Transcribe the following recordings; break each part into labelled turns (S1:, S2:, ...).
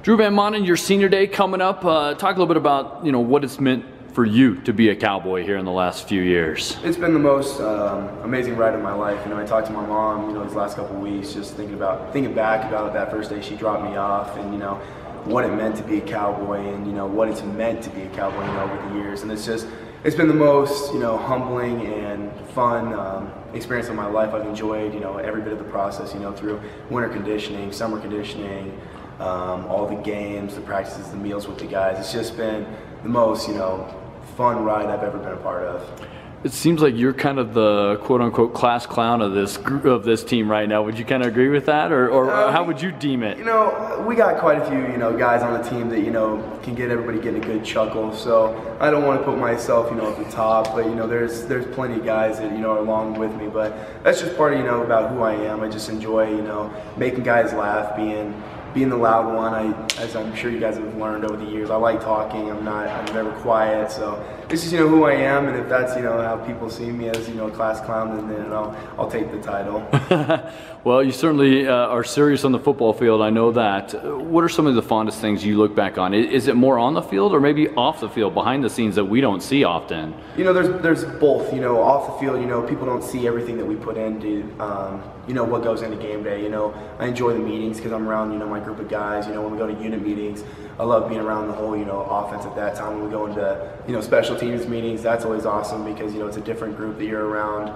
S1: Drew Van Maanen, your senior day coming up. Talk a little bit about what it's meant for you to be a Cowboy here in the last few years.
S2: It's been the most amazing ride of my life. I talked to my mom, these last couple of weeks, just thinking back about that first day she dropped me off, and what it meant to be a Cowboy, and what it's meant to be a Cowboy, over the years. And it's been the most, humbling and fun experience of my life. I've enjoyed, every bit of the process, through winter conditioning, summer conditioning, all the games, the practices, the meals with the guys. It's just been the most, fun ride I've ever been a part of.
S1: It seems like you're kind of the quote-unquote class clown of this team right now. Would you kind of agree with that, or how would you deem it?
S2: We got quite a few guys on the team that can get everybody getting a good chuckle. So I don't want to put myself at the top, but there's plenty of guys that are along with me. But that's just part of about who I am. I just enjoy making guys laugh, being the loud one. As I'm sure you guys have learned over the years, I like talking. I'm never quiet. So this is who I am, and if that's how people see me as a class clown, then I'll take the title.
S1: Well, you certainly are serious on the football field. I know that. What are some of the fondest things you look back on? Is it more on the field, or maybe off the field, behind the scenes that we don't see often?
S2: There's both. Off the field, people don't see everything that we put into what goes into game day. I enjoy the meetings because I'm around my group of guys. When we go to unit meetings, I love being around the whole offense at that time. When we go into special teams meetings, that's always awesome because it's a different group that you're around.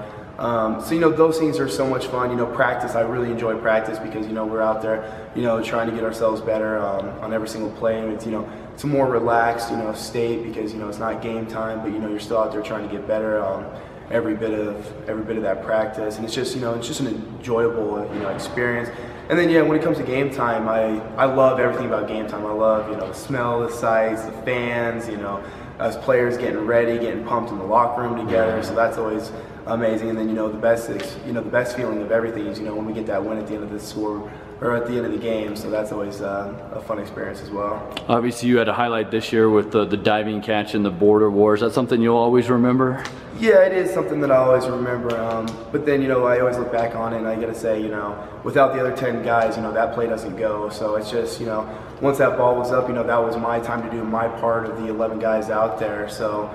S2: So those things are so much fun. Practice, I really enjoy practice because we're out there trying to get ourselves better on every single play, and it's a more relaxed state because it's not game time, but you're still out there trying to get better every bit of that practice, and it's just an enjoyable experience. And then when it comes to game time, I love everything about game time. I love the smell, the sights, the fans, us players getting ready, getting pumped in the locker room together. So that's always amazing. And then the best feeling of everything is when we get that win at the end of the score or at the end of the game. So that's always a fun experience as well. Obviously,
S1: you had a highlight this year with the diving catch in the border wars. That's something you'll always remember?
S2: Yeah, it is something that I always remember. But then I always look back on it, and I got to say, without the other 10 guys, that play doesn't go. So it's just once that ball was up, that was my time to do my part of the 11 guys out there. So.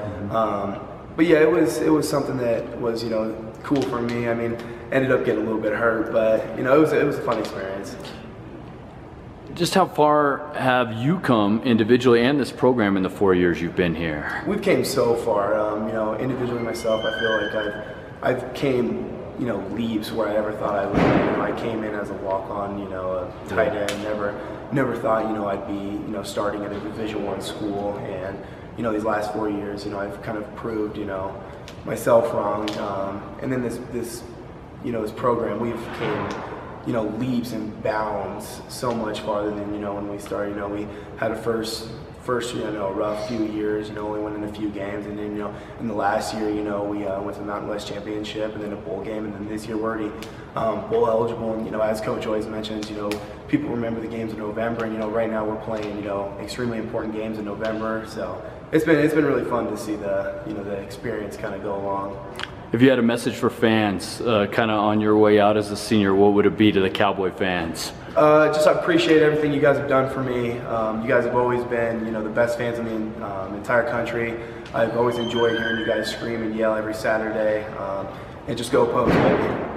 S2: But yeah, it was something that was cool for me. I mean, ended up getting a little bit hurt, but it was a fun experience.
S1: Just how far have you come individually and this program in the 4 years you've been here?
S2: We've came so far. Individually myself, I feel like I've came leaps where I never thought I would. I came in as a walk-on, a tight end. Never thought I'd be starting at a Division I school, and these last 4 years, I've kind of proved, myself wrong. And then this program, we've came, leaps and bounds so much farther than, when we started. We had a first rough few years, only winning a few games. And then, in the last year, we went to the Mountain West Championship and then a bowl game. And then this year we're already bowl eligible. And, as Coach always mentions, people remember the games in November. And, right now we're playing, extremely important games in November. So it's been really fun to see the experience kind of go along.
S1: If you had a message for fans kind of on your way out as a senior, what would it be to the Cowboy fans?
S2: I appreciate everything you guys have done for me. You guys have always been, the best fans in the entire country. I've always enjoyed hearing you guys scream and yell every Saturday. And just go Pokes, baby.